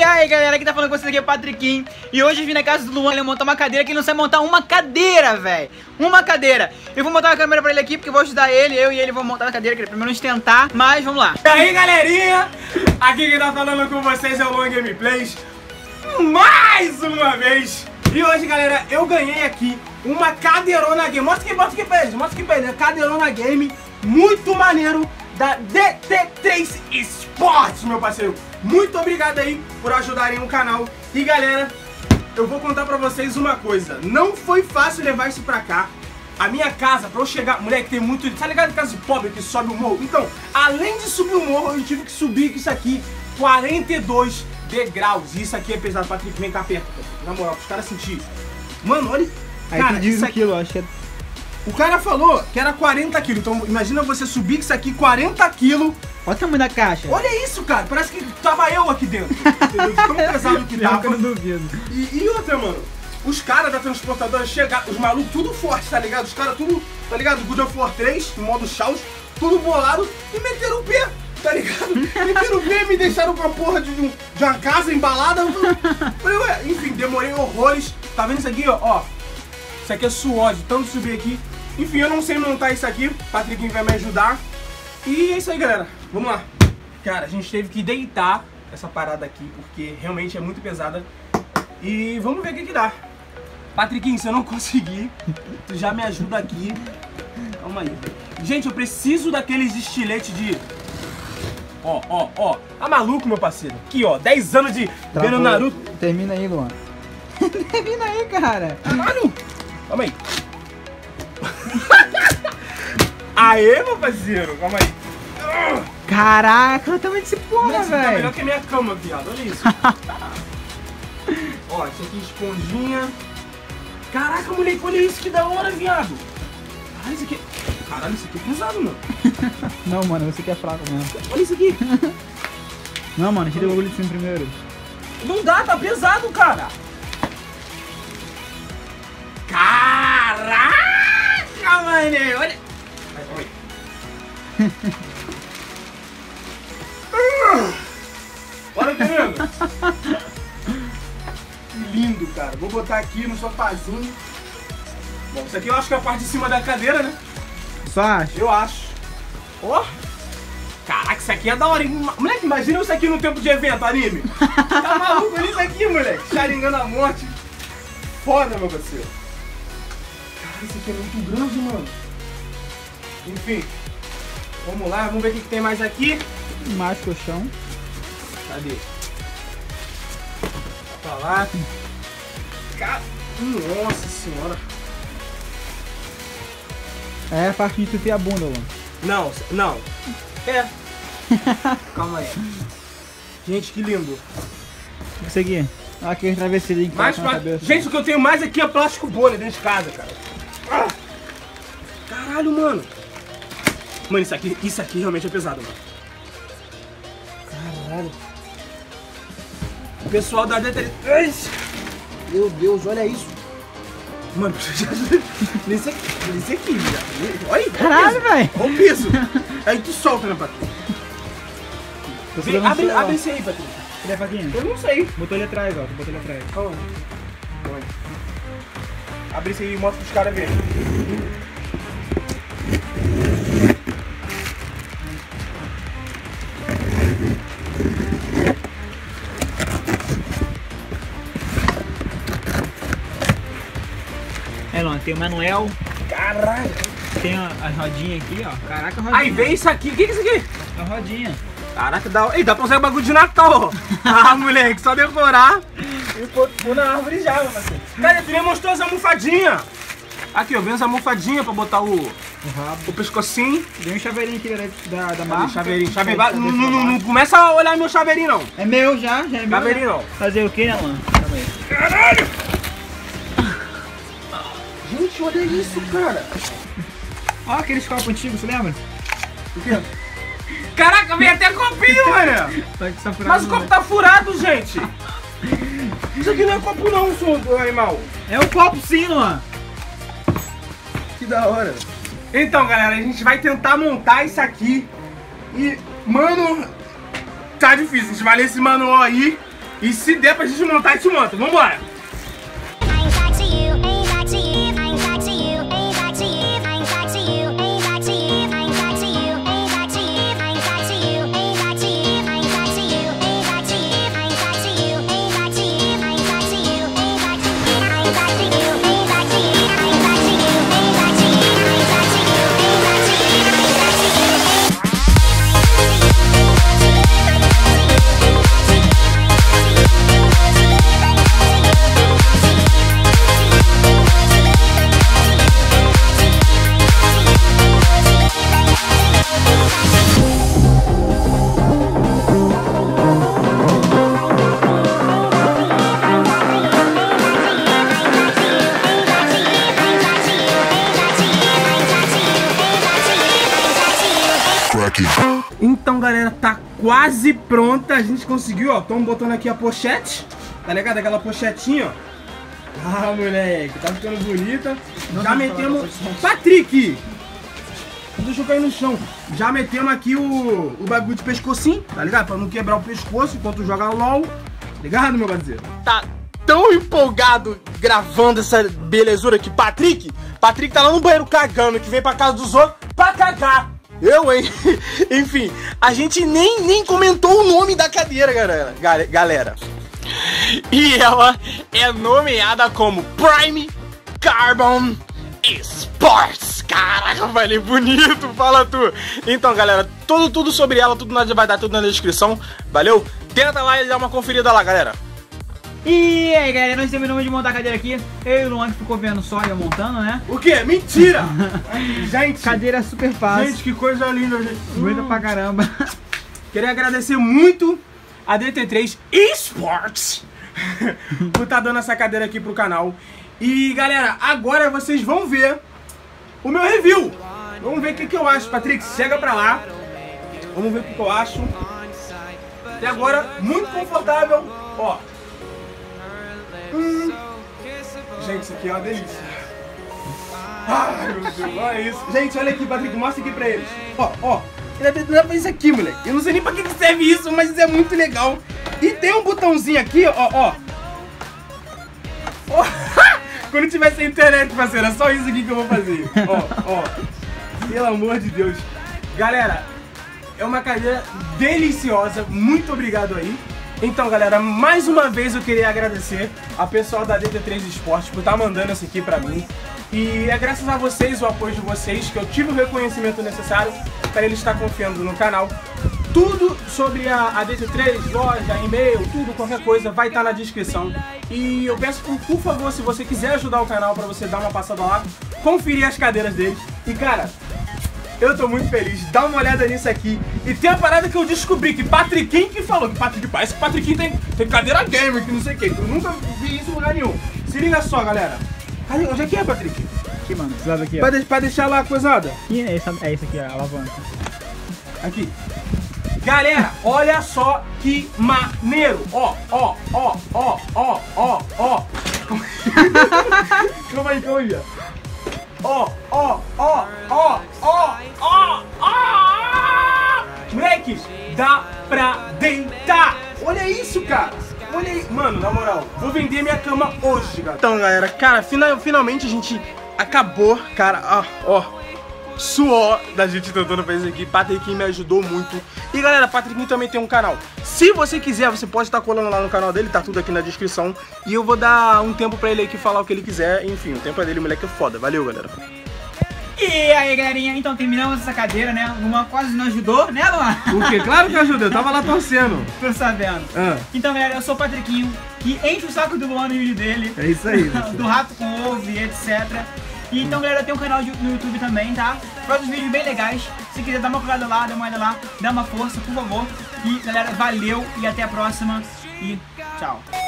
aí galera, aqui tá falando com vocês aqui é o Patriquinho. E hoje eu vim na casa do Luan, ele montar uma cadeira que ele não sabe montar uma cadeira, velho. Uma cadeira. Eu vou montar uma câmera pra ele aqui porque eu vou ajudar ele. Eu e ele vamos montar a cadeira, que ele primeiro nos tentar. Mas vamos lá. E aí galerinha, aqui quem tá falando com vocês é o Luan Gameplays mais uma vez. E hoje galera, eu ganhei aqui uma cadeirona game. Mostra aqui pra eles, cadeirona game muito maneiro da DT3 Esportes, meu parceiro. Muito obrigado aí por ajudarem o canal. E galera, eu vou contar pra vocês uma coisa. Não foi fácil levar isso pra cá. A minha casa, pra eu chegar... Moleque, tem muito... Tá ligado casa de pobre que sobe o morro? Então, além de subir o morro, eu tive que subir isso aqui 42 degraus. E isso aqui é pesado. Patrick, vem cá perto. Na moral, pros caras sentirem. Mano, olha... Aí cara, tu diz isso o aqui... quilo, acho que é... O cara falou que era 40 quilos. Então, imagina você subir isso aqui 40 quilos. Olha o tamanho da caixa. Olha isso, cara. Parece que tava eu aqui dentro. Entendeu? Tão pesado que tava. Eu não duvido. E outra, mano. Os caras da transportadora chegaram, os malucos tudo forte, tá ligado? Os caras tudo, tá ligado? God of War 3, no modo Chaos, tudo bolado e meteram o pé, tá ligado? Meteram o pé e me deixaram com a porra de uma casa embalada. Falei, ué, enfim, demorei horrores. Tá vendo isso aqui, ó? Isso aqui é suor de tanto subir aqui. Enfim, eu não sei montar isso aqui, o Patriquinho vai me ajudar. E é isso aí, galera. Vamos lá. Cara, a gente teve que deitar essa parada aqui, porque realmente é muito pesada. E vamos ver o que dá. Patriquinho, se eu não conseguir, tu já me ajuda aqui. Calma aí. Gente, eu preciso daqueles estiletes de... Ó. Tá maluco, meu parceiro? Aqui, ó. 10 anos de vendo Naruto. Termina aí, Luan. Termina aí, cara. Caralho. Calma aí. Aê, meu parceiro. Calma aí. Caraca, olha o tamanho desse porra, Tá velho. melhor que a minha cama, viado. Olha isso. Ó, isso aqui esponjinha. Caraca, moleque, olha isso, que da hora, viado. Caralho, isso aqui... Caralho, isso aqui é pesado, mano. Não, mano, você que é fraco mesmo. Olha isso aqui. Não, mano, tira o bagulho de cima primeiro. Não dá, tá pesado, cara. Caraca, mané, olha. Olha. Olha, querido. Que lindo, cara. Vou botar aqui no sofazinho. Bom, isso aqui eu acho que é a parte de cima da cadeira, né? Só acha? Eu acho. Ó. Caraca, isso aqui é da hora, hein? Moleque, imagina isso aqui no tempo de evento, anime. Tá maluco? Olha isso aqui, moleque. Sharingan a morte. Foda, meu parceiro. Cara, isso aqui é muito grande, mano. Enfim. Vamos lá, vamos ver o que tem mais aqui. Mais colchão. Cadê? Pra lá. Cara, nossa senhora. É a parte de tu ter a bunda, Luan. Não. É. Calma aí. Gente, que lindo. Isso aqui. Olha aquele travesseirinho que Mais tá na cabeça. Gente, o que eu tenho mais aqui é plástico bolha dentro de casa, cara. Ah. Caralho, mano. Mano, isso aqui realmente é pesado, mano. Caralho. O pessoal da DT3. Meu Deus, olha isso. Mano, nesse aqui, já. Olha aí. Caralho, velho. Olha o peso. Aí tu solta, né, Patrick? Abre esse aí, Patrick. Cadê a faquinha? Eu não sei. Botou ele atrás, ó. Tu botou ele atrás. Calma. Abre esse aí e mostra pros caras verem. É, Luan, tem o manuel. Caralho. Tem as rodinhas aqui, ó. Caraca, a rodinha. Aí vem isso aqui. O que é isso aqui? A rodinha. Caraca, dá pra usar bagulho de Natal. Ah, moleque, só decorar e pôr na árvore já, meu parceiro. Cara, tu nem mostrou as almofadinhas. Aqui, ó, vem as almofadinhas pra botar o rabo. O pescocinho. Tem um chaveirinho aqui da marca. Chaveirinho. Não começa a olhar meu chaveirinho, não. É meu já é meu. Chaveirinho, não. Fazer o que, né, mano? Calma aí. Caralho! Gente, olha isso, cara. Ó aqueles copos antigos, você lembra? O quê? Caraca, vem até copinho, mano. Mas o copo tá furado, gente. Isso aqui não é copo não, seu animal. É um copo sim, Luan. Que da hora. Então, galera, a gente vai tentar montar isso aqui. E, mano, tá difícil. A gente vai ler esse manual aí E se der pra gente montar, a gente monta. Vambora! Então, galera, tá quase pronta. A gente conseguiu, ó. Estamos botando aqui a pochete. Tá ligado? Aquela pochetinha, ó. Ah, moleque, tá ficando bonita. Já metemos... Patrick! Deixa eu cair no chão. Já metemos aqui o bagulho de pescocinho, tá ligado? Pra não quebrar o pescoço enquanto joga LOL. Tá ligado, meu parceiro? Tá tão empolgado gravando essa belezura que Patrick tá lá no banheiro cagando, que vem pra casa dos outros pra cagar. Eu, hein? Enfim, a gente nem comentou o nome da cadeira, galera. E ela é nomeada como Prime Carbon Sports. Caraca, eu falei bonito, fala tu. Então, galera, tudo sobre ela, tudo vai dar tudo na descrição. Valeu? Tenta lá e dá uma conferida lá, galera. E aí, galera, nós terminamos de montar a cadeira aqui. Eu e o Luan que ficou vendo só e eu montando, né? O quê? Mentira! Gente, cadeira super fácil. Gente, que coisa linda, gente. Bonita pra caramba. Queria agradecer muito a DT3 Esports por estar dando essa cadeira aqui pro canal. E, galera, agora vocês vão ver o meu review. Vamos ver o que eu acho. Patrick, chega pra lá. Vamos ver o que eu acho. Até agora, muito confortável. Ó. Gente, isso aqui é uma delícia. Ai, meu Deus, olha isso. Gente, olha aqui, Patrick, mostra aqui pra eles. Ó. Dá pra isso aqui, moleque. Eu não sei nem pra que serve isso, mas isso é muito legal. E tem um botãozinho aqui, ó. Quando tiver sem internet, parceiro, é só isso aqui que eu vou fazer. Ó. Pelo amor de Deus. Galera, é uma cadeira deliciosa. Muito obrigado aí. Então, galera, mais uma vez eu queria agradecer a pessoal da DT3 Esportes por estar mandando essa aqui pra mim. E é graças a vocês, o apoio de vocês, que eu tive o reconhecimento necessário para eles estar confiando no canal. Tudo sobre a DT3, loja, e-mail, tudo, qualquer coisa, vai estar na descrição. E eu peço, por favor, se você quiser ajudar o canal, para você dar uma passada lá, conferir as cadeiras deles. E, cara, eu tô muito feliz, dá uma olhada nisso aqui. E tem a parada que eu descobri, que Patriquinho que falou, que parece que Patriquinho tem cadeira gamer, que não sei o que. Eu nunca vi isso em lugar nenhum. Se liga só, galera. Onde é que é, Patrick? Aqui, mano, desse lado aqui, ó. Pra deixar lá coisada? Aqui é isso aqui, a alavanca. Aqui. Galera, olha só que maneiro. Ó. Calma aí. Ó. Moleque, dá pra deitar. Olha isso, cara. Olha aí. Mano, na moral, vou vender minha cama hoje, galera. Então, galera, cara, finalmente a gente acabou, cara. Ó. Suor da gente tentando fazer isso aqui. Patriquinho me ajudou muito. E galera, Patriquinho também tem um canal. Se você quiser, você pode estar colando lá no canal dele, tá tudo aqui na descrição. E eu vou dar um tempo pra ele aqui falar o que ele quiser. Enfim, o tempo é dele, o moleque é foda. Valeu, galera. E aí, galerinha, então terminamos essa cadeira, né? O Luan quase não ajudou, né, Luan? O quê? Claro que ajudou, eu tava lá torcendo. Tô sabendo. Então, galera, eu sou o Patriquinho, que enche o saco do Luan no vídeo dele. É isso aí. Do Rato com Ovo e etc. E então, galera, tem um canal no YouTube também, tá? Faz uns vídeos bem legais. Se quiser dar uma olhada lá, dá uma força, por favor. E, galera, valeu e até a próxima. E tchau.